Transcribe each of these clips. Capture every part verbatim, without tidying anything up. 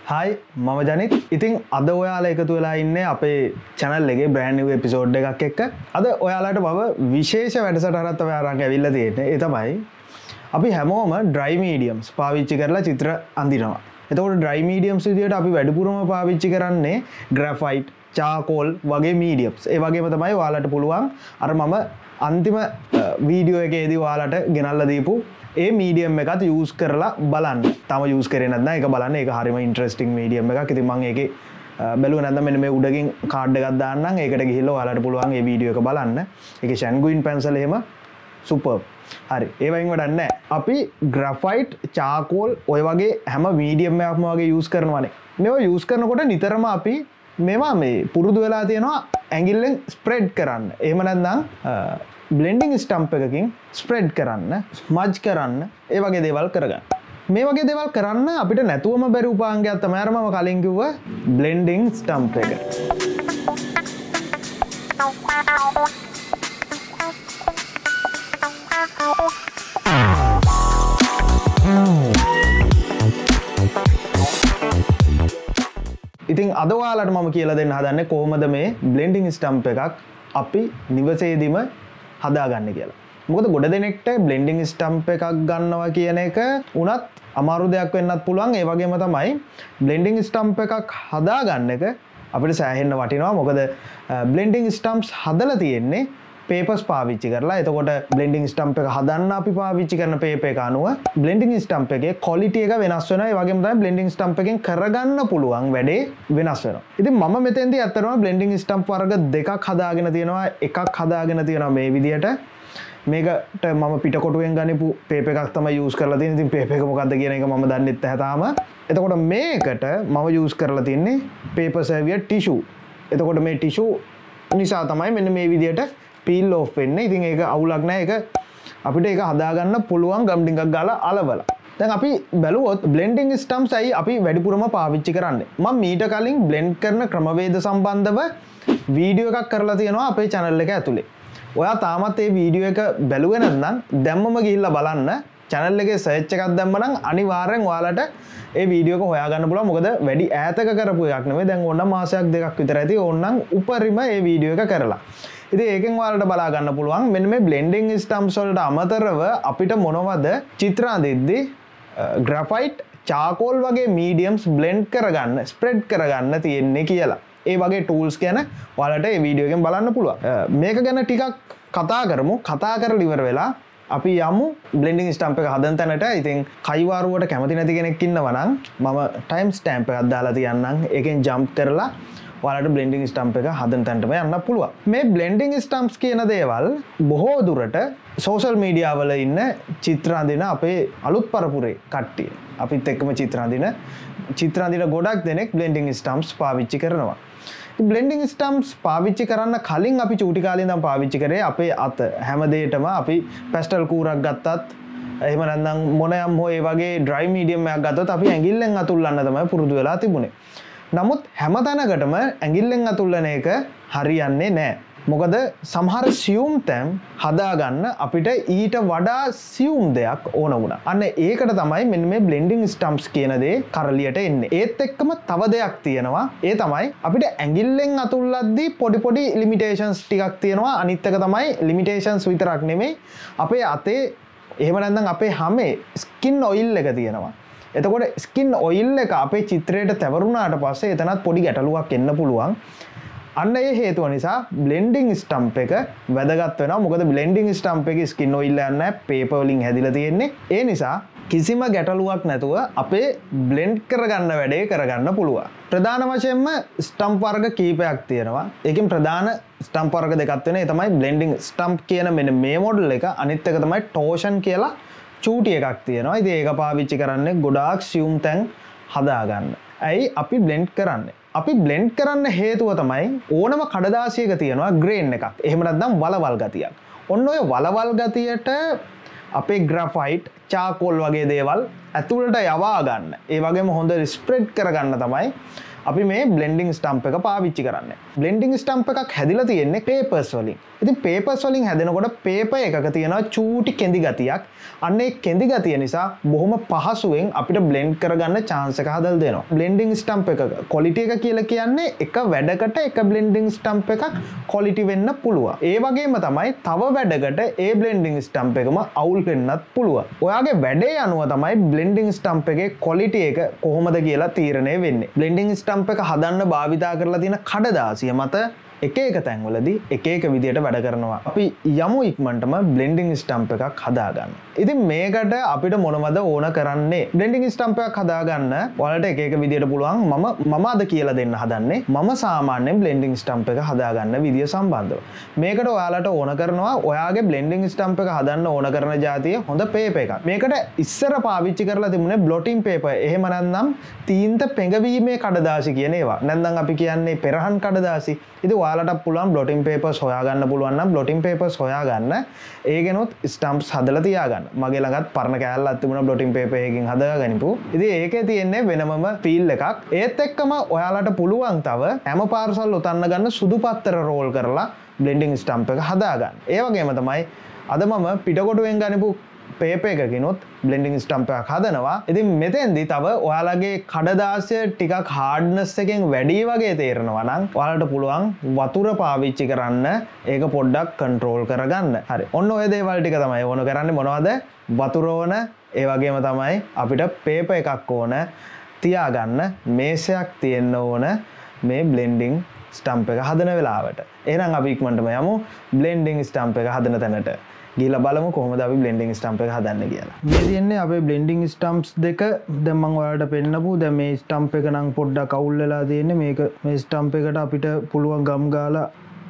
Hi, මම ජනිත්. ඉතින් අද ඔයාලා එකතු වෙලා ඉන්නේ අපේ channel එකේ brand new episode එකක් එක්ක. අද ඔයාලට මම විශේෂ වැඩසටහනක් තමයි අරන් ඇවිල්ලා තියෙන්නේ. ඒ තමයි අපි හැමෝම dry mediums පාවිච්චි කරලා චිත්‍ර අඳිනවා. එතකොට dry mediums විදියට අපි වැඩිපුරම පාවිච්චි කරන්නේ graphite, charcoal වගේ mediums. ඒ වගේම තමයි ඔයාලට පුළුවන් අර මම අන්තිම වීඩියෝ එකේදී ඔයාලට ගෙනල්ලා දීපු ඒ මීඩියම් එකත් යූස් කරලා බලන්න. තාම යූස් කරේ නැත්නම් ඒක බලන්න. ඒක හරිම ඉන්ටරෙස්ටිං මීඩියම් එකක්. ඉතින් මම ඒකේ බැලුවේ නැත්නම් මෙන්න මේ උඩකින් කාඩ් එකක් දාන්නම්. ඒකට ගිහිල්ලා ඔයාලට පුළුවන් මේ වීඩියෝ එක බලන්න. ඒකේ ෂැන්ගුයින් පැන්සල් එහෙම සුපර්. හරි. ඒ වයින් වැඩක් නැහැ. අපි ග්‍රැෆයිට්, චාකෝල් ඔය වගේ හැම මීඩියම් එකක්ම වගේ යූස් කරනවානේ. මේවා යූස් කරනකොට නිතරම අපි මේවා මේ පුරුදු වෙලා තියෙනවා ඇඟිල්ලෙන් ස්ප්‍රෙඩ් කරන්න. එහෙම නැත්නම් බ්ලෙන්ඩිං ස්ටම්ප් එකකින් ස්ප්‍රෙඩ් කරන්න, ස්මජ් කරන්න, ඒ වගේ දේවල් කරගන්න. මේ වගේ දේවල් කරන්න අපිට නැතුවම බැරි උපාංගයක් තමයි අර මම කලින් කිව්ව බ්ලෙන්ඩිං ස්ටම්ප් එක. ඉතින් අද ඔයාලට මම කියලා දෙන්න හදන්නේ කොහොමද මේ බ්ලෙන්ඩිං ස්ටම්ප් එකක් අපි නිවසේදීම හදාගන්න කියලා. මොකද ගොඩ දෙනෙක්ට බ්ලෙන්ඩිං ස්ටම්ප් එකක් ගන්නවා කියන එක උනත් අමාරු දෙයක් වෙන්නත් පුළුවන්. ඒ වගේම තමයි බ්ලෙන්ඩිං ස්ටම්ප් එකක් හදාගන්න එක අපිට සෑහෙන්න වටිනවා. මොකද බ්ලෙන්ඩිං ස්ටම්ප්ස් හදලා තියෙන්නේ පේපර්ස් පාවිච්චි කරලා. එතකොට බ්ලෙන්ඩිං ස්ටම්ප් එක හදන්න අපි පාවිච්චි කරන පේපර් එක අනුව බ්ලෙන්ඩිං ස්ටම්ප් එකේ ක්වොලිටි එක වෙනස් වෙනවා. ඒ වගේම තමයි බ්ලෙන්ඩිං ස්ටම්ප් එකෙන් කරගන්න පුළුවන් වැඩේ වෙනස් වෙනවා. ඉතින් මම මෙතෙන්දී ඇත්තටම බ්ලෙන්ඩිං ස්ටම්ප් වර්ග දෙකක් හදාගෙන තියෙනවා. එකක් හදාගෙන තියෙනවා මේ විදියට. මේකට මම පිටකොටුවෙන් ගනිපු පේපර් එකක් තමයි යූස් කරලා තියෙන්නේ. ඉතින් පේපර් එක මොකක්ද කියන එක මම දන්නෙත් නැහැ තාම. එතකොට මේකට මම යූස් කරලා තින්නේ පේපර් සර්වියර් ටිෂු. එතකොට මේ ටිෂු නිසා තමයි මෙන්න මේ විදියට පීල් ඔෆ් වෙන්නේ. ඉතින් ඒක අවුලක් නෑ. ඒක අපිට ඒක හදාගන්න පුළුවන් ගම් ටිකක් ගාලා අලවලා. දැන් අපි බැලුවොත් බ්ලෙන්ඩිං ස්ටම්ප්ස් අයි අපි වැඩිපුරම පාවිච්චි කරන්නේ. මම මීට කලින් බ්ලෙන්ඩ් කරන ක්‍රමවේද සම්බන්ධව වීඩියෝ එකක් කරලා තියෙනවා අපේ channel එක ඇතුලේ. ඔයා තාමත් මේ වීඩියෝ එක බැලුවේ නැත්නම් දැම්මම ගිහිල්ලා බලන්න. channel එකේ search එකක් දැම්ම නම් අනිවාර්යෙන් ඔයාලට ඒ වීඩියෝ එක හොයාගන්න පුළුවන්. මොකද වැඩි ඈතක කරපු එකක් නෙමෙයි. දැන් ඕනනම් මාසයක් දෙකක් විතර ඇති. ඕනනම් උපරිම මේ වීඩියෝ එක කරලා. ඉතින් ඒකෙන් ඔයාලට බලා ගන්න පුළුවන් මෙන්න මේ බ්ලෙන්ඩිං ස්ටම්ප්ස් වලට අමතරව අපිට මොනවද චිත්‍ර අඳිද්දී ග්‍රැෆයිට්, චාකෝල් වගේ මීඩියම්ස් බ්ලෙන්ඩ් කරගන්න, ස්ප්‍රෙඩ් කරගන්න තියෙන්නේ කියලා. ඒ වගේ ටූල්ස් ගැන ඔයාලට මේ වීඩියෝ එකෙන් බලන්න පුළුවන්. මේක ගැන ටිකක් කතා කරමු. කතා කරලා ඉවර වෙලා අපි යමු බ්ලෙන්ඩිං ස්ටම්ප් එක හදන තැනට. ඉතින් කයිවාරුවට කැමති නැති කෙනෙක් ඉන්නවා නම් මම ටයිම් ස්ටැම්ප් එකක් දාලා තියන්නම්. ඒකෙන් ජම්ප් කරලා ඔයාලට බ්ලෙන්ඩිං ස්ටම්ප් එක හදන තැනටම යන්න පුළුවන්. මේ බ්ලෙන්ඩිං ස්ටම්ප්ස් කියන දේවල් බොහෝ දුරට සෝෂල් මීඩියා වල ඉන්න චිත්‍ර අඳින අපේ අලුත් පරපුරේ කට්ටිය, අපිත් එක්කම චිත්‍ර අඳින චිත්‍ර අඳින ගොඩක් දෙනෙක් බ්ලෙන්ඩිං ස්ටම්ප්ස් පාවිච්චි කරනවා. බ්ලෙන්ඩිං ස්ටම්ප්ස් පාවිච්චි කරන්න කලින් අපි චූටි කාලේ ඉඳන් පාවිච්චි කරේ අපේ අත හැමදේටම. අපි පැස්ටල් කූරක් ගත්තත් එහෙම නැත්නම් මොනයම් හෝ ඒ වගේ ඩ්‍රයි මීඩියම් එකක් ගත්තොත් අපි ඇඟිල්ලෙන් අතුල්ලන්න තමයි පුරුදු වෙලා තිබුණේ. නමුත් හැම තැනකටම ඇඟිල්ලෙන් අතුල්ලන එක හරියන්නේ නැහැ. මොකද සමහර සියුම් තැන් හදාගන්න අපිට ඊට වඩා සියුම් දෙයක් ඕන වුණා. අන්න ඒකට තමයි මෙන්න මේ බ්ලෙන්ඩිං ස්ටම්ප්ස් කියන දේ කරලියට එන්නේ. ඒත් එක්කම තව දෙයක් තියෙනවා. ඒ තමයි අපිට ඇඟිල්ලෙන් අතුල්ලද්දී පොඩි පොඩි ලිමිටේෂන්ස් ටිකක් තියෙනවා. අනිත් එක තමයි ලිමිටේෂන්ස් විතරක් නෙමෙයි, අපේ අතේ එහෙම නැත්නම් අපේ හැමේ ස්කින් ඔයිල් එක තියෙනවා. එතකොට ස්කින් ඔයිල් එක අපේ චිත්‍රයට තැවරුණාට පස්සේ එතනත් පොඩි ගැටලුවක් එන්න පුළුවන්. අන්න ඒ හේතුව නිසා බ්ලෙන්ඩිං ස්ටම්ප් එක වැදගත් වෙනවා. මොකද බ්ලෙන්ඩිං ස්ටම්ප් එකේ ස්කින් ඔයිල් එක නැහැ, පේපර් වලින් හැදිලා තියෙන්නේ. ඒ නිසා කිසිම ගැටලුවක් නැතුව අපේ බ්ලෙන්ඩ් කරගන්න වැඩේ කරගන්න පුළුවන්. ප්‍රධාන වශයෙන්ම ස්ටම්ප් වර්ග කීපයක් තියෙනවා. ඒකෙන් ප්‍රධාන ස්ටම්ප් වර්ග දෙකක් වෙනවා. ඒ තමයි බ්ලෙන්ඩිං ස්ටම්ප් කියන මෙන්න මේ මොඩල් එක. අනිත් එක තමයි ටෝෂන් කියලා චූටි එකක් තියෙනවා. ඉතින් ඒක පාවිච්චි කරන්නේ ගොඩාක් සියුම් තැන් හදාගන්න. ඇයි අපි බ්ලෙන්ඩ් කරන්නේ? අපි බ්ලෙන්ඩ් කරන්න හේතුව තමයි ඕනම කඩදාසියක තියෙනවා ග්‍රේන් එකක්. එහෙම නැත්නම් වලවල් ගතියක්. ඔන්න ඔය වලවල් ගතියට අපේ ග්‍රැෆයිට්, චාකෝල් වගේ දේවල් ඇතුළට යවා ගන්න. ඒ වගේම හොඳ ස්ප්‍රෙඩ් කරගන්න තමයි අපි මේ බ්ලෙන්ඩිං ස්ටම්ප් එක පාවිච්චි කරන්නේ. බ්ලෙන්ඩිං ස්ටම්ප් එකක් හැදිලා තියෙන්නේ පේපර්ස් වලින්. ඉතින් පේපර්ස් වලින් හැදෙනකොට පේපර් එකක තියෙනවා චූටි කෙඳි ගතියක්. අන්න ඒ කෙඳි ගතිය නිසා බොහොම පහසුවෙන් අපිට බ්ලෙන්ඩ් කරගන්න chance එක හදලා දෙනවා. බ්ලෙන්ඩිං ස්ටම්ප් එකක quality එක කියලා කියන්නේ එක වැඩකට එක බ්ලෙන්ඩිං ස්ටම්ප් එකක් quality වෙන්න පුළුවන්. ඒ වගේම තමයි තව වැඩකට ඒ බ්ලෙන්ඩිං ස්ටම්ප් එකම අවුල් වෙන්නත් පුළුවන්. ඔයාගේ වැඩේ අනුව තමයි බ්ලෙන්ඩිං ස්ටම්ප් එකේ quality එක කොහොමද කියලා තීරණය වෙන්නේ. බ්ලෙන්ඩිං ස්ටම්ප් එක හදන්න භාවිතා කරලා තියෙන කඩදාසිය මත එක එක තැන්වලදී එක එක විදියට වැඩ කරනවා. අපි යමු ඉක්මනටම බ්ලෙන්ඩිං ස්ටම්ප් එකක් හදාගන්න. ඉතින් මේකට අපිට මොනවද ඕන කරන්නේ? බ්ලෙන්ඩිං ස්ටම්ප් එකක් හදාගන්න ඔයාලට එක එක විදියට පුළුවන්. මම මම අද කියලා දෙන්න හදන්නේ මම සාමාන්‍යයෙන් බ්ලෙන්ඩිං ස්ටම්ප් එක හදාගන්න විදිය සම්බන්ධව. මේකට ඔයාලට ඕන කරනවා ඔයාගේ බ්ලෙන්ඩිං ස්ටම්ප් එක හදන්න ඕන කරන જાතිය හොඳ පේපර් එකක්. මේකට ඉස්සර පාවිච්චි කරලා තිබුණේ බ්ලොටින් පේපර්. එහෙම නැත්නම් තීන්ත පෙඟවීමේ කඩදාසි කියන ඒවා. නැත්නම් අපි කියන්නේ පෙරහන් කඩදාසි. ඉතින් ඔයාලට පුළුවන් බ්ලොටින් පේපර්ස් හොයාගන්න පුළුවන් නම් බ්ලොටින් පේපර්ස් හොයාගන්න. ඒකෙනොත් ස්ටම්ප්ස් හදලා තියාගන්න. මගේ ළඟත් පරණ කෑල්ලක් තිබුණා බ්ලොටින් පේපර් එකකින් හදාගනිපු. ඉතින් ඒකේ තියෙන්නේ වෙනමම ෆීල් එකක්. ඒත් එක්කම ඔයාලට පුළුවන් තව හැම පාර්සල් ඔතන්න ගන්න සුදු පත්තර රෝල් කරලා බ්ලෙන්ඩිං ස්ටම්ප් එක හදාගන්න. ඒ වගේම තමයි අද මම පිටකොටුවෙන් ගනිපු පේපර් එකකිනුත් බ්ලෙන්ඩිං ස්ටම්ප් එකක් හදනවා. ඉතින් මෙතෙන්දී තව ඔයාලගේ කඩදාසිය ටිකක් හાર્ඩ්නස් එකෙන් වැඩි වගේ තේරෙනවා නම් ඔයාලට පුළුවන් වතුර පාවිච්චි කරන්න ඒක පොඩ්ඩක් කන්ට්‍රෝල් කරගන්න. හරි. ඔන්න ඔය දේවල් ටික තමයි ඕන කරන්නේ. මොනවද? වතුර ඕන, ඒ වගේම තමයි අපිට පේපර් එකක් ඕන, තියාගන්න මේසයක් තියෙන්න ඕන මේ බ්ලෙන්ඩිං ස්ටම්ප් එක හදන වෙලාවට. එහෙනම් අපි ඉක්මනටම යමු බ්ලෙන්ඩිං ස්ටම්ප් එක හදන තැනට. ගිහලා බලමු කොහොමද අපි බ්ලෙන්ඩිං ස්ටම්ප් එක හදන්නේ කියලා. මේ තියෙන්නේ අපේ බ්ලෙන්ඩිං ස්ටම්ප්ස් දෙක. දැන් මම ඔයාලට පෙන්නපු. දැන් මේ ස්ටම්ප් එක නම් පොඩ්ඩක් අවුල් වෙලා තියෙන්නේ. මේක මේ ස්ටම්ප් එකට අපිට පුළුවන් ගම් ගාලා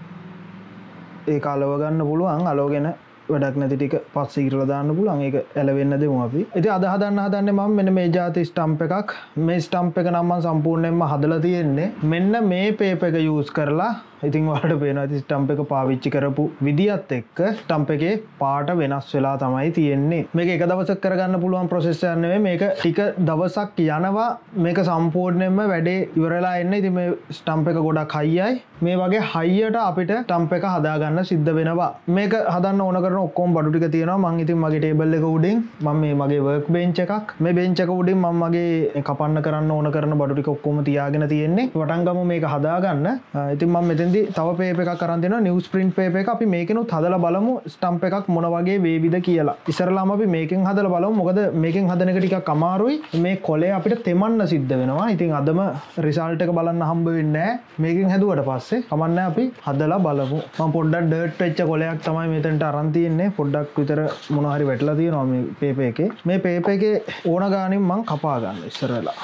ඒක අලව ගන්න පුළුවන්. අලවගෙන වැඩක් නැති ටික පස්සේ ඉරලා දාන්න පුළුවන්. ඒක ඇලවෙන්න දෙමු අපි. ඉතින් අද හදන්න හදන්නේ මම මෙන්න මේ જાති ස්ටම්ප් එකක්. මේ ස්ටම්ප් එක නම් මම සම්පූර්ණයෙන්ම හදලා තියෙන්නේ. මෙන්න මේ පේපර් එක යූස් කරලා. ඉතින් ඔයාලට පේනවා ඉතින් ස්ටම්ප් එක පාවිච්චි කරපු විදියත් එක්ක ස්ටම්ප් එකේ පාට වෙනස් වෙලා තමයි තියෙන්නේ. මේක එක දවසක් කරගන්න පුළුවන් ප්‍රොසෙස් එකක් නෙවෙයි. මේක ටික දවසක් යනවා. මේක සම්පූර්ණයෙන්ම වැඩේ ඉවරලා එන්නේ. ඉතින් මේ ස්ටම්ප් එක ගොඩක් හයියයි. මේ වගේ හයියට අපිට ස්ටම්ප් එක හදාගන්න සිද්ධ වෙනවා. මේක හදන්න ඕන කරන ඔක්කොම බඩු ටික තියෙනවා. මම ඉතින් මගේ ටේබල් එක උඩින් මම මේ මගේ වර්ක් බෙන්ච් එකක් මේ බෙන්ච් එක උඩින් මම මගේ කපන්න කරන්න ඕන කරන බඩු ටික ඔක්කොම තියාගෙන තියෙන්නේ. වටන් ගමු මේක හදාගන්න. ඉතින් මම මෙතෙන් තව පේපර් එකක් අරන් දෙනවා නිවුස් ප්‍රින්ට් පේපර් එක. අපි මේකෙනුත් හදලා බලමු ස්ටම්ප් එකක් මොන වගේ වේවිද කියලා. ඉස්සරලාම අපි මේකෙන් හදලා බලමු. මොකද මේකෙන් හදන එක ටිකක් අමාරුයි. මේ කොලේ අපිට තෙමන්න සිද්ධ වෙනවා. ඉතින් අදම රිසල්ට් එක බලන්න හම්බ වෙන්නේ නැහැ. මේකෙන් හැදුවට පස්සේ කමන්නේ අපි හදලා බලමු. මම පොඩ්ඩක් ඩර්ට් වෙච්ච කොලයක් තමයි මෙතනට අරන් තියෙන්නේ. පොඩ්ඩක් විතර මොන හරි වැටලා තියෙනවා මේ පේපර් එකේ. මේ පේපර් එකේ ඕන ගානින් මම කපා ගන්න ඉස්සරලා.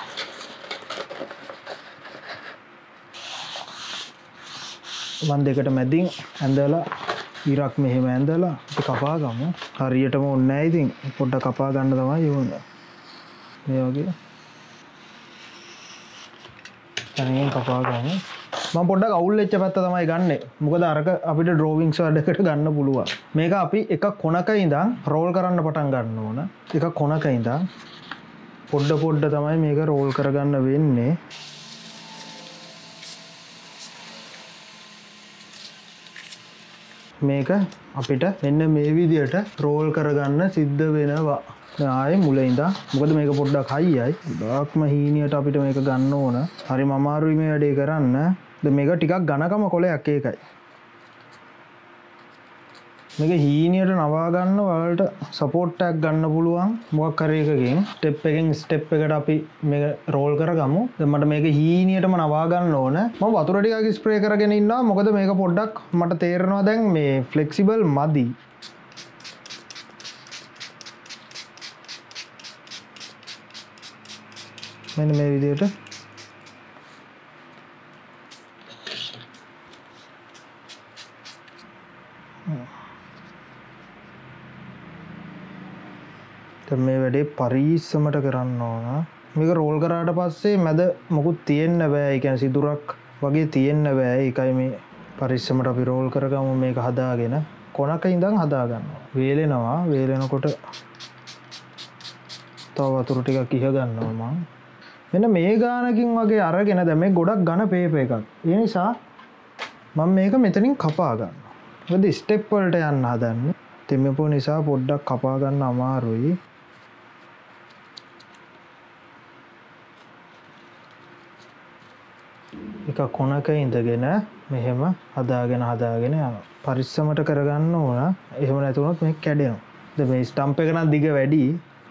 වන් දෙකට මැදින් ඇඳලා ඉරක් මෙහෙම ඇඳලා අපි කපා ගමු. හරියටම ඕනේ නැහැ. ඉතින් පොඩ්ඩක් කපා ගන්න තමයි ඕනේ. මේ වගේ තනියෙන් කපා ගමු. මම පොඩ්ඩක් අවුල් වෙච්ච පැත්ත තමයි ගන්නෙ. මොකද අරක අපිට ඩ්‍රෝවිංග්ස් වැඩකට ගන්න පුළුවන්. මේක අපි එක කොනක ඉඳන් රෝල් කරන්න පටන් ගන්න ඕන. එක කොනක ඉඳන් පොඩ පොඩ තමයි මේක රෝල් කරගන්න වෙන්නේ. මේක අපිට මෙන්න මේ විදියට රෝල් කරගන්න සිද්ධ වෙනවා. ආයේ මුලින් ඉඳන් මොකද මේක පොඩ්ඩක් හයියයි. ගොඩක්ම හීනියට අපිට මේක ගන්න ඕන. හරිම අමාරුයි මේ වැඩේ කරන්න. දැන් මේක ටිකක් ඝනකම කොලයක් ඒකයි. මේක හීනියට නවා ගන්න ඔයාලට සපෝට් එකක් ගන්න පුළුවන් මොකක් හරි එකකින් ස්ටෙප් එකකින් ස්ටෙප් එකට අපි මේක රෝල් කරගමු. දැන් මට මේක හීනියටම නවා ගන්න ඕන. මම වතුර ටිකක් ස්ප්‍රේ කරගෙන ඉන්නවා. මොකද මේක පොඩ්ඩක් මට තේරෙනවා දැන් මේ ෆ්ලෙක්සිබල් මදි. මෙන්න මේ විදිහට මේ වැඩේ පරිස්සමට කරන්න ඕන. මේක රෝල් කරාට පස්සේ මැද මොකුත් තියෙන්න බෑ. ඒ කියන්නේ සිදුරක් වගේ තියෙන්න බෑ. ඒකයි මේ පරිස්සමට අපි රෝල් කරගමු. මේක හදාගෙන කොනක ඉඳන් හදා ගන්නවා. වේලෙනවා. වේලෙනකොට තව වතුර ටිකක් ඉහ ගන්නවා මම. මෙන්න මේ ගානකින් වගේ අරගෙන දැන් මේ ගොඩක් ඝන පේපර් එකක්. ඒ නිසා මම මේක මෙතනින් කපා ගන්නවා. මොකද ස්ටෙප් වලට යන්න හදන්නේ. තෙමපු නිසා පොඩ්ඩක් කපා ගන්න අමාරුයි. එක කොනක ඉඳගෙන මෙහෙම හදාගෙන හදාගෙන යනවා. පරිස්සමට කරගන්න ඕන. එහෙම නැති වුණොත් මේක කැඩෙනවා. දැන් මේ ස්ටම්ප් එක නම් දිග වැඩි.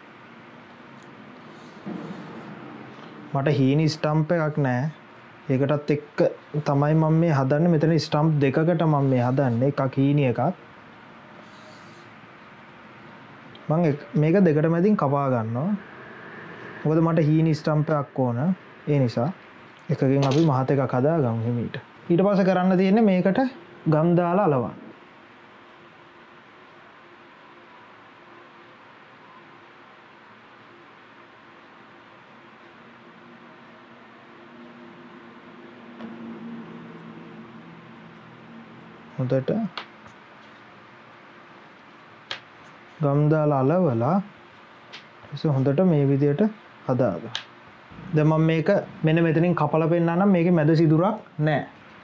මට හීනි ස්ටම්ප් එකක් නැහැ. ඒකටත් එක්ක තමයි මම මේ හදන්නේ. මෙතන ස්ටම්ප් දෙකකට මම මේ හදන්නේ. එකක් හීනි එකක්. මම මේක දෙකට මැදින් කපා ගන්නවා. මොකද මට හීනි ස්ටම්ප් එකක් ඕන. ඒ නිසා එකකින් අපි මහත් එකක් හදාගමු හිමීට. ඊට පස්සේ කරන්න තියෙන්නේ මේකට ගම් දාලා අලවන්න. හොඳට ගම් දාලා අලවලා ඉතින් හොඳට මේ විදියට හදාගන්න. දැන් මම මේක මෙන්න මෙතනින් කපලා පෙන්නන්නම්. මේකේ මැද සිදුරක් නැහැ.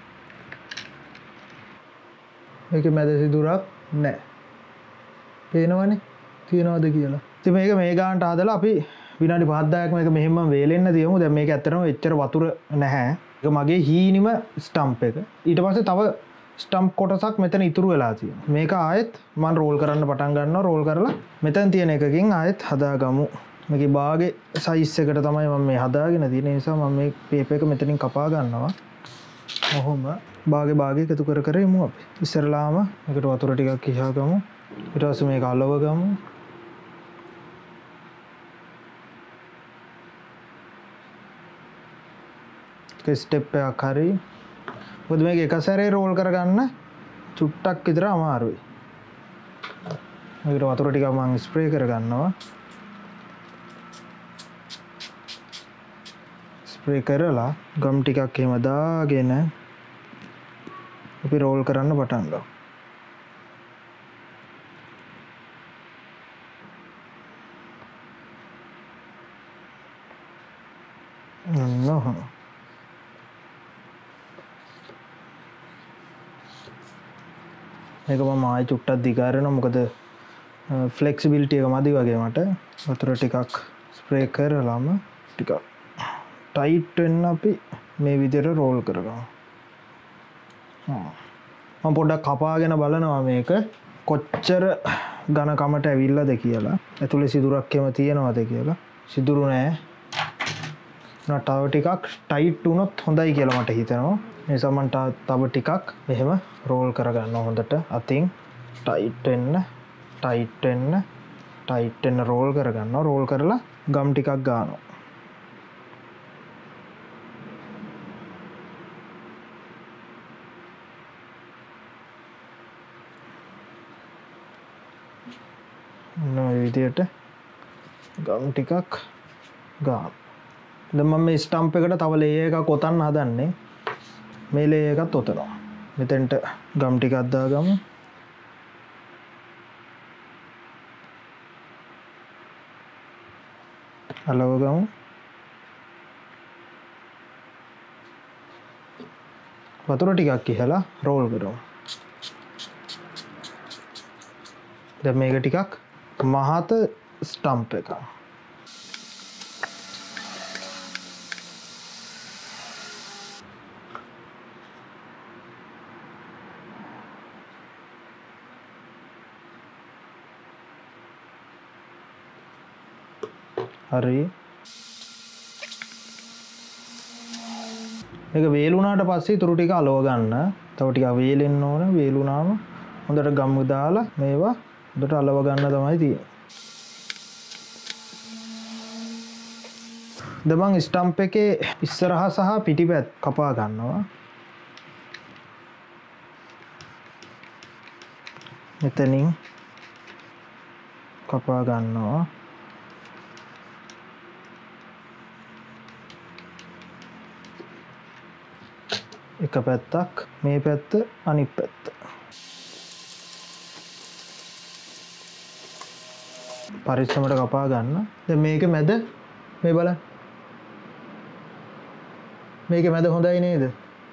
මේකේ මැද සිදුරක් නැහැ. පේනවනේ තියනවද කියලා. ඉතින් මේක මේ ගානට හදලා අපි විනාඩි පහක් දහයක් මේක මෙහෙම වේලෙන්න තියමු. දැන් මේක ඇත්තටම එච්චර වතුර නැහැ. ඒක මගේ හීනිම ස්ටම්ප් එක. ඊට පස්සේ තව ස්ටම්ප් කොටසක් මෙතන ඉතුරු වෙලා තියෙනවා. මේක ආයෙත් මම රෝල් කරන්න පටන් ගන්නවා. රෝල් කරලා මෙතන තියෙන එකකින් ආයෙත් හදාගමු. මේකේ භාගේ සයිස් එකට තමයි මම මේ හදාගෙන තියෙන නිසා මම මේ පේපර් එක මෙතනින් කපා ගන්නවා. ඔහොම භාගේ භාගේ එකතු කර කර යමු අපි. ඉස්සරලාම මේකට වතුර ටිකක් ඉහගමු. ඊට පස්සේ මේක අලව ගමු. ඒක ස්ටෙප් එකක් හරි. මොකද මේක එක සැරේ රෝල් කරගන්න චුට්ටක් විතර අමාරුයි. මේකට වතුර ටිකක් මම ස්ප්‍රේ කරගන්නවා. ස්ප්‍රේ කරලා ගම් ටිකක් එහෙම දාගෙන අපි රෝල් කරන්න පටන් ගමු. නෝ මේක මම ආයෙ චුට්ටක් දිගාරනවා. මොකද ෆ්ලෙක්සිබිලිටි එක මදි වගේ මට. වතුර ටිකක් ස්ප්‍රේ කරලාම ටිකක් ටයිට් වෙන්න අපි මේ විදිහට රෝල් කරගමු. මම පොඩ්ඩක් කපාගෙන බලනවා මේක කොච්චර ඝන කමට ඇවිල්ලාද කියලා. ඇතුලේ සිදුරක් එහෙම තියෙනවද කියලා. සිදුරු නෑ. නටව ටිකක් ටයිට් වුණොත් හොඳයි කියලා මට හිතෙනවා. ඒ නිසා මම තව ටිකක් මෙහෙම රෝල් කරගන්නවා හොඳට. අතින් ටයිට් වෙන්න ටයිට් වෙන්න ටයිට් වෙන්න රෝල් කරගන්නවා. රෝල් කරලා ගම් ටිකක් ගන්නවා. මේ විදියට ගම් ටිකක් ගන්න. දැන් මම මේ ස්ටම්ප් එකට තව ලේයර් එකක් ඔතන්න හදන්නේ. මේ ලේයර් එකත් ඔතනවා. මෙතෙන්ට ගම් ටිකක් දාගමු. අලව ගමු. වතුර ටිකක් ඉහලා රෝල් කරමු. දැන් මේක ටිකක් මහත ස්ටම්ප් එක. හරි. මේක වේලුණාට පස්සේ ඉතුරු ටික අලව ගන්න. තව ටිකක් වේලෙන්න ඕන. වේලුණාම හොඳට ගම්මු දාලා මේවා හොඳට අලව ගන්න තමයි තියෙන්නේ. දැන් මම ස්ටම්ප් එකේ ඉස්සරහා සහ පිටිපැත්ත කපා ගන්නවා. මෙතනින් කපා ගන්නවා. එක පැත්තක් මේ පැත්ත අනිත් පැත්ත. පරිස්සමට කපා ගන්න. දැන් මේක මැද මේ බලන්න. මේක මැද හොඳයි නේද?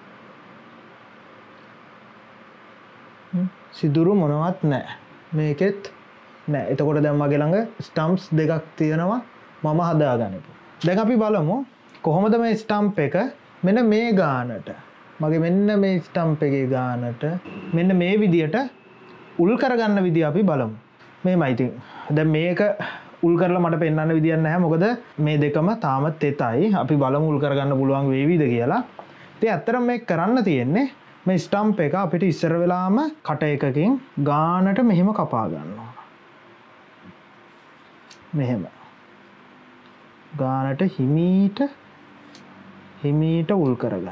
සිදුරු මොනවත් නැහැ. මේකෙත් නැහැ. එතකොට දැන් මගේ ළඟ ස්ටම්ප්ස් දෙකක් තියෙනවා මම හදාගන්නපු. දැන් අපි බලමු කොහොමද මේ ස්ටම්ප් එක මෙන්න මේ ගානට මගේ මෙන්න මේ ස්ටම්ප් එකේ ගානට මෙන්න මේ විදියට උල් කරගන්න විදිය අපි බලමු. මේමයි ඉතින්. දැන් මේක උල් කරලා මට පෙන්වන්න විදියක් නැහැ. මොකද මේ දෙකම තාම තෙතයි. අපි බලමු උල් කරගන්න පුළුවන් වේවිද කියලා. ඉතින් ඇත්තටම මේක කරන්න තියෙන්නේ මේ ස්ටම්ප් එක අපිට ඉස්සර වෙලාම කට එකකින් ගානට මෙහෙම කපා ගන්න ඕන. මෙහෙම. ගානට හිමීට හිමීට උල් කරගන්න.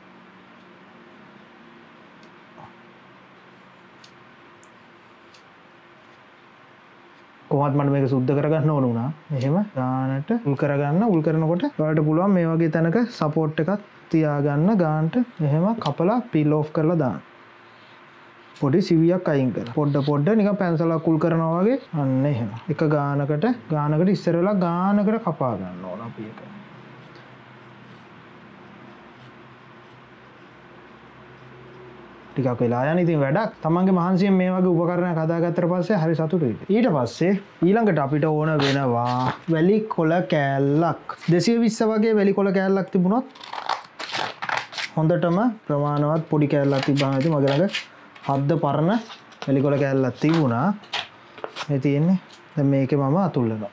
කොහොමද මම මේක සුද්ධ කරගන්න ඕන වුණා. මෙහෙම ගානට උල් කරගන්න. උල් කරනකොට ඔයාලට පුළුවන් මේ වගේ තැනක සපෝට් එකක් තියාගන්න ගානට මෙහෙම කපලා පීල් ඔෆ් කරලා දාන්න. පොඩි සිවියක් අයින් කරලා. පොඩ පොඩ නිකන් පැන්සලක් උල් කරනවා වගේ අන්න එහෙම. එක ගානකට ගානකට ඉස්සර වෙලා ගානකට කපා ගන්න ඕන අපි ඒක. ටිකක් වෙලා යන ඉතින් වැඩක්. තමන්ගේ මහන්සියෙන් මේ වගේ උපකරණයක් හදාගත්තට පස්සේ හරි සතුටුයි. ඊට පස්සේ ඊළඟට අපිට ඕන වෙනවා වැලි කොළ කෑල්ලක්. දෙසිය විස්ස වගේ වැලි කොළ කෑල්ලක් තිබුණොත් හොඳටම ප්‍රමාණවත් පොඩි කෑල්ලක් තිබ්බම ඉතින් මගේ ළඟ හද්ද පරණ වැලි කොළ කෑල්ලක් තිබුණා. මේ තියෙන්නේ. දැන් මේකේ මම අතුල්ලනවා.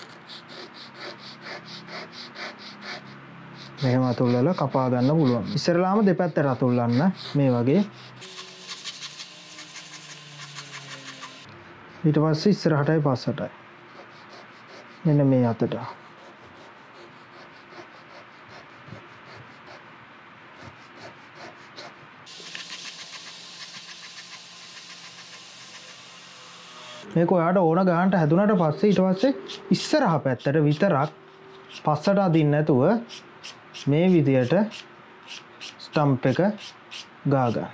මෙහෙම අතුල්ලලා කපා ගන්න පුළුවන්. ඉස්සරලාම දෙපැත්තට අතුල්ලන්න මේ වගේ. ඊට පස්සේ ඉස්සරහටයි පස්සටයි. මෙන්න මේ අතට. මේක ඔයාට ඕන ගානට හැදුනට පස්සේ ඊට පස්සේ ඉස්සරහ පැත්තට විතරක් පස්සට අදින්න නැතුව මේ විදියට ස්ටම්ප් එක ගා ගන්න.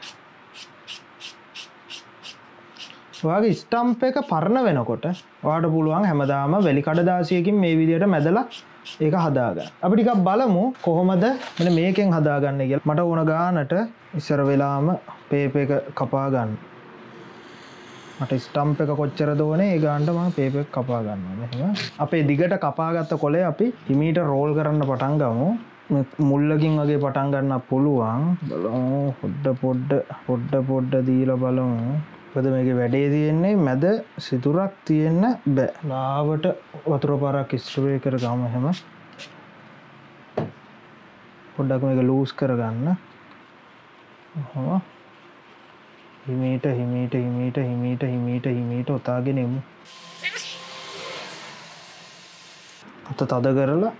ඔයාගේ ස්ටම්ප් එක පරණ වෙනකොට ඔයාට පුළුවන් හැමදාම වැලි කඩදාසියකින් මේ විදියට මැදලා ඒක හදාගන්න. අපි ටිකක් බලමු කොහොමද මෙන්න මේකෙන් හදාගන්නේ කියලා. මට ඕන ගානට ඉස්සර වෙලාම පේපර් එක කපා ගන්න. මට ස්ටම්ප් එක කොච්චරද ඕනේ ඒ ගානට මම පේපර් එක කපා ගන්නවා. මෙහෙම. අපේ දිගට කපාගත්ත කොලේ අපි හිමීට රෝල් කරන්න පටන් ගමු. මුල්ලකින් වගේ පටන් ගන්න පුළුවන්. බලමු පොඩ පොඩ පොඩ පොඩ දීලා බලමු. මොකද මේකේ වැඩේ තියෙන්නේ මැද සිදුරක් තියෙන්න බෑ. ලාවට වතුර පාරක් ස්ප්‍රේ කරගමු එහෙම. පොඩ්ඩක් මේක ලූස් කරගන්න. ඔහොම. හිමීට හිමීට හිමීට හිමීට හිමීට හිමීට ඔතාගෙන එමු. අත තද කරලා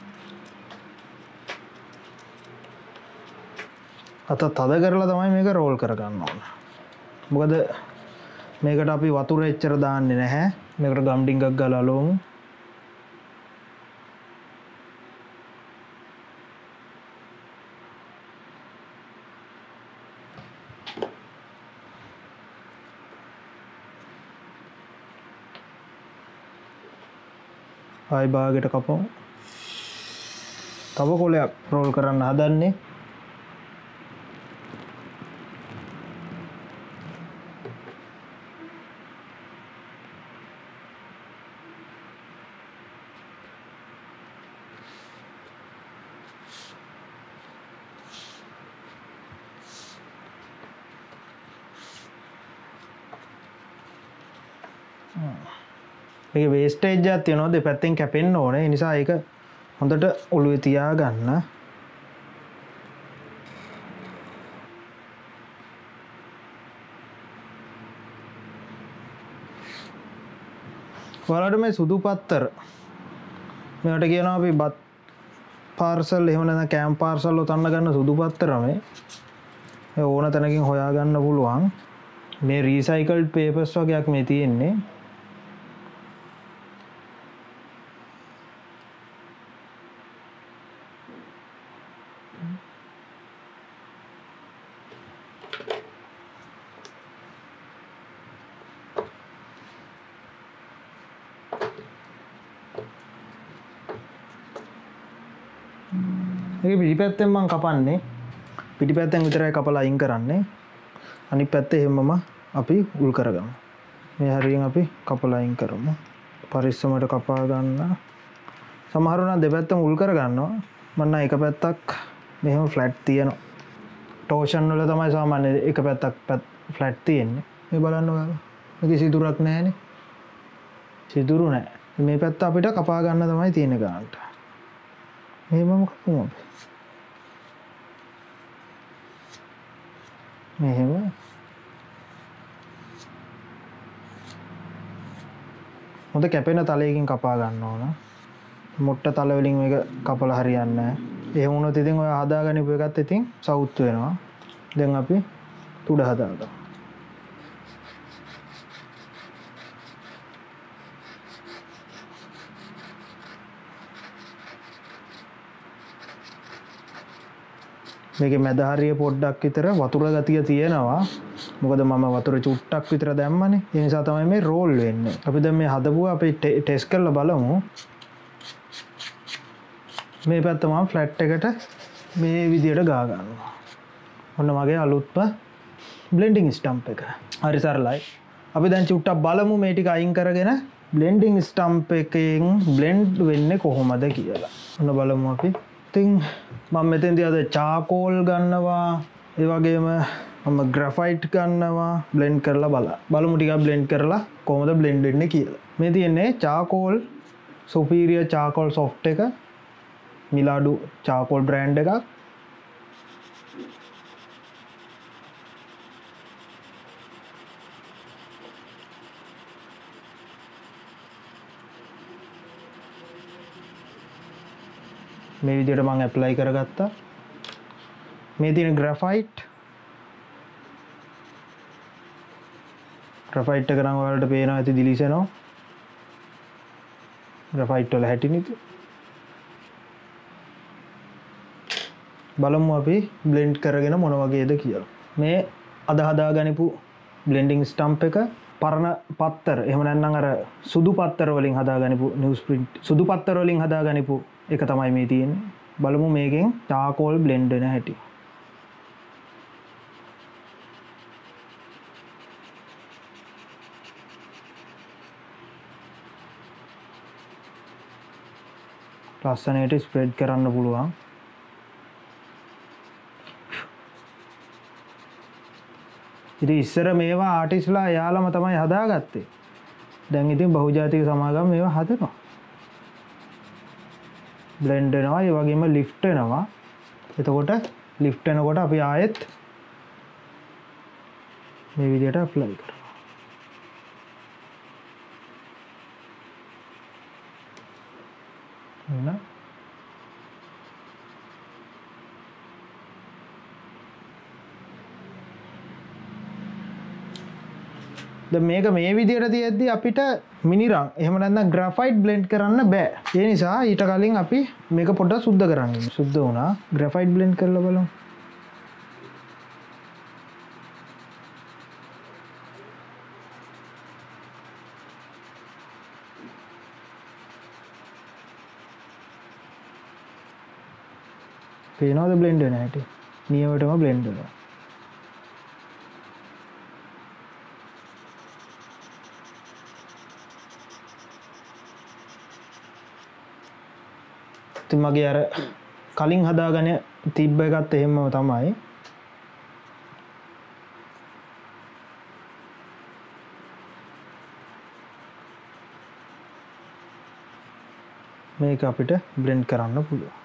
අත තද කරලා තමයි මේක රෝල් කරගන්න ඕන. මොකද මේකට අපි වතුර එච්චර දාන්නේ නැහැ. මේකට ගම් ඩිංගක් ගාලා අලවමු. ආයි භාගයට කපමු. තව කොලයක් රෝල් කරන්න හදන්නේ. මේක වේස්ටේජ් එකක් තියෙනවා දෙපැත්තෙන් කැපෙන්න ඕනේ. ඒ නිසා ඒක හොඳට ඔළුවේ තියාගන්න. ඔයාලට මේ සුදු පත්තර මේවට කියනවා අපි බත් පාර්සල් එහෙම නැත්නම් කෑම් පාර්සල් ඔතන්න ගන්න සුදු පත්තර මේ. ඒ ඕන තැනකින් හොයා ගන්න පුළුවන්. මේ රීසයිකල්ඩ් පේපර්ස් වගේක් මේ තියෙන්නේ. මේක පිටිපැත්තෙන් මම කපන්නේ. පිටිපැත්තෙන් විතරයි කපලා අයින් කරන්නේ. අනිත් පැත්තේ හැමම අපි උල් කරගමු. මේ හරියෙන් අපි කපලා අයින් කරමු. පරිස්සමට කපා ගන්න. සමහරව නම් දෙපැත්තම උල් කර ගන්නවා. මම නම් එක පැත්තක් මෙහෙම ෆ්ලැට් තියෙනවා. ටෝෂන් වල තමයි සාමාන්‍ය එක පැත්තක් ෆ්ලැට් තියෙන්නේ. මේ බලන්න ඔයාලා. මේක සිදුරක් නැහැනේ. සිදුරු නැහැ. මේ පැත්ත අපිට කපා ගන්න තමයි තියෙන්නේ ගන්නට. මෙහෙමම කපමු. මෙහෙම. මොකද කැපෙන තලයකින් කපා ගන්න ඕන. මොට්ට තල වලින් මේක කපලා හරියන්නේ නැහැ. එහෙම වුණොත් ඉතින් ඔය හදාගනිපු එකත් ඉතින් සවුත් වෙනවා. දැන් අපි තුඩ හදාගමු. මේකේ මැද හරිය පොඩ්ඩක් විතර වතුර ගතිය තියෙනවා. මොකද මම වතුර චුට්ටක් විතර දැම්මනේ. ඒ නිසා තමයි මේ රෝල් වෙන්නේ. අපි දැන් මේ හදපුවා අපි ටෙස්ට් කරලා බලමු. මේ පැත්ත මම ෆ්ලැට් එකට මේ විදියට ගා ගන්නවා. ඔන්න මගේ අලුත්ම බ්ලෙන්ඩින් ස්ටම්ප් එක. හරි සරලයි. අපි දැන් චුට්ටක් බලමු මේ ටික අයින් කරගෙන බ්ලෙන්ඩින් ස්ටම්ප් එකෙන් බ්ලෙන්ඩ් වෙන්නේ කොහොමද කියලා. ඔන්න බලමු අපි. ඉතින් මම මෙතෙන්දී අද චාකෝල් ගන්නවා. ඒ වගේම මම ග්‍රැෆයිට් ගන්නවා. බ්ලෙන්ඩ් කරලා බලන්න. බලමු ටිකක් බ්ලෙන්ඩ් කරලා කොහොමද බ්ලෙන්ඩ් වෙන්නේ කියලා. මේ තියෙන්නේ චාකෝල් සුපීරියර් චාකෝල් සොෆ්ට් එක. මිලාඩු චාකෝල් බ්‍රෑන්ඩ් එකක්. මේ විදිහට මම ඇප්ලයි කරගත්තා. මේ තියෙන ග්‍රැෆයිට් ග්‍රැෆයිට් එක නම් ඔයාලට පේනවා ඇති දිලිසෙනවා. ග්‍රැෆයිට් වල හැටි නිතු. බලමු අපි බ්ලෙන්ඩ් කරගෙන මොන වගේද කියලා. මේ අද හදාගනිපු බ්ලෙන්ඩින් ස්ටම්ප් එක පරණ පත්තර එහෙම නැත්නම් අර සුදු පත්තර වලින් හදාගනිපු නිවුස් ප්‍රින්ට් සුදු පත්තර වලින් හදාගනිපු එක තමයි මේ තියෙන්නේ. බලමු මේකෙන් චාකෝල් බ්ලෙන්ඩ් වෙන හැටි. ලස්සනට ස්ප්‍රෙඩ් කරන්න පුළුවන්. ඉතින් ඉස්සර මේවා ආටිස්ලා යාළම තමයි හදාගත්තේ. දැන් ඉතින් බහුජාතික සමාගම් මේවා හදනවා. බ්ලෙන්ඩ් වෙනවා. ඒ වගේම ලිෆ්ට් වෙනවා. එතකොට ලිෆ්ට් වෙනකොට අපි ආයෙත් මේ විදිහට ඇප්ලයි කරනවා. එන්න දැන් මේක මේ විදිහට තියෙද්දි අපිට මිනිරන් එහෙම නැත්නම් ග්‍රැෆයිට් බ්ලෙන්ඩ් කරන්න බෑ. ඒ නිසා ඊට කලින් අපි මේක පොඩ්ඩක් සුද්ධ කරන්න ඕනේ. සුද්ධ වුණා. ග්‍රැෆයිට් බ්ලෙන්ඩ් කරලා බලමු. පේනවද බ්ලෙන්ඩ් වෙන හැටි? නියමටම බ්ලෙන්ඩ් වෙනවා. මගේ අර කලින් හදාගෙන තිබ්බ එකත් එහෙමම තමයි. මේක අපිට බ්ලෙන්ඩ් කරන්න පුළුවන්.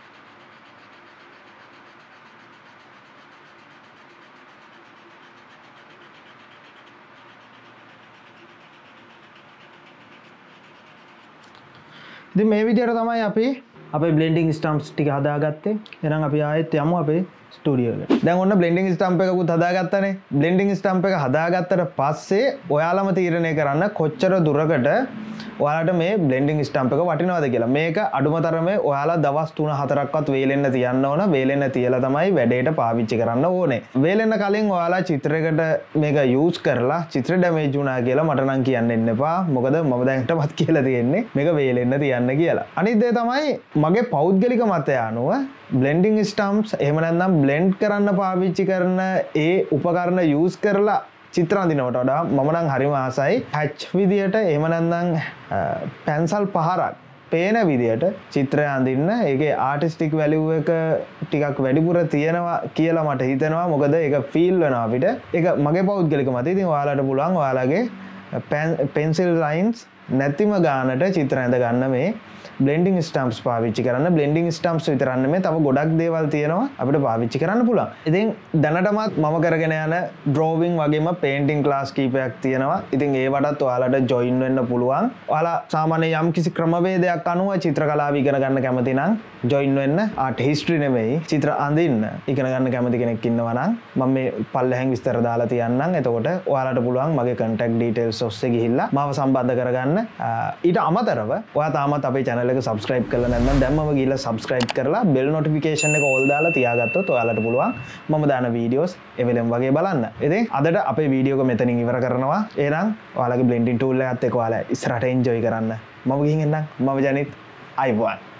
ඉතින් මේ විදිහට තමයි අපි අපේ බ්ලෙන්ඩින් ස්ටම්ප්ස් ටික හදාගත්තේ. එහෙනම් අපි ආයෙත් යමු අපේ ස්ටුඩියෝ එකට. දැන් ඔන්න බ්ලෙන්ඩින් ස්ටම්ප් එකකුත් හදාගත්තානේ. බ්ලෙන්ඩින් ස්ටම්ප් එක හදාගත්තට පස්සේ ඔයාලම තීරණය කරන්න කොච්චර දුරකට ඔයාලට මේ බ්ලෙන්ඩින් ස්ටම්ප් එක වටිනවද කියලා. මේක අඩුම තරමේ ඔයාලා දවස් තුන හතරක්වත් වේලෙන්න තියන්න ඕන. වේලෙන්න තියලා තමයි වැඩේට පාවිච්චි කරන්න ඕනේ. වේලෙන්න කලින් ඔයාලා චිත්‍රයකට මේක යූස් කරලා චිත්‍ර ඩැමේජ් වුණා කියලා මට නම් කියන්න එන්න එපා. මොකද මම දැන් හිටපත් කියලා තියෙන්නේ මේක වේලෙන්න තියන්න කියලා. අනිත් දේ තමයි මගේ පෞද්ගලික මතය අනුව බ්ලෙන්ඩිං ස්ටම්ප්ස් එහෙම නැත්නම් බ්ලෙන්ඩ් කරන්න පාවිච්චි කරන ඒ උපකරණ යූස් කරලා චිත්‍ර අඳිනවට වඩා මම නම් හරිම ආසයි හැච් විදියට එහෙම නැත්නම් පැන්සල් පහරක් පේන විදියට චිත්‍රය අඳින්න. ඒකේ ආටිස්ටික් වැලියු එක ටිකක් වැඩිපුර තියෙනවා කියලා මට හිතෙනවා. මොකද ඒක ෆීල් වෙනවා අපිට. ඒක මගේ පෞද්ගලික මතය. ඉතින් ඔයාලට පුළුවන් ඔයාලගේ පෙන්සිල් ලයින්ස් නැතිම ගානට චිත්‍ර ඇඳ ගන්න මේ බ්ලෙන්ඩිං ස්ටම්ප්ස් පාවිච්චි කරන්න. බ්ලෙන්ඩිං ස්ටම්ප්ස් විතරක් නෙමෙයි තව ගොඩක් දේවල් තියෙනවා අපිට පාවිච්චි කරන්න පුළුවන්. ඉතින් දැනටමත් මම කරගෙන යන ඩ්‍රෝවිං වගේම පේන්ටිං ක්ලාස් කීපයක් තියෙනවා. ඉතින් ඒවටත් ඔයාලට ජොයින් වෙන්න පුළුවන්. ඔයාලා සාමාන්‍ය යම් කිසි ක්‍රමවේදයක් අනුව චිත්‍ර කලාව ඉගෙන ගන්න කැමති නම් ජොයින් වෙන්න. ආර්ට් හිස්ටරි නෙමෙයි චිත්‍ර අඳින්න ඉගෙන ගන්න කැමති කෙනෙක් ඉන්නවා නම් මම මේ පල්ලෙහෙන් විස්තර දාලා තියන්නම්. එතකොට ඔයාලට පුළුවන් මගේ contact details ඔස්සේ ගිහිල්ලා මාව සම්බන්ධ කරගන්න. ඊට අමතරව ඔයා තාමත් අපේ channel එක subscribe කරලා නැත්නම් දැම්මම ගිහලා subscribe කරලා bell notification එක all දාලා තියාගත්තොත් ඔයාලට පුළුවන් මම දාන videos එවෙලෙම වගේ බලන්න. ඉතින් අදට අපේ වීඩියෝ එක මෙතනින් ඉවර කරනවා. එහෙනම් ඔයාලගේ blending tool එකත් එක්ක ඔයාලා ඉස්සරහට enjoy කරන්න. මම ගිහින් එන්නම්. මම ජනිත්. අයිබෝන්.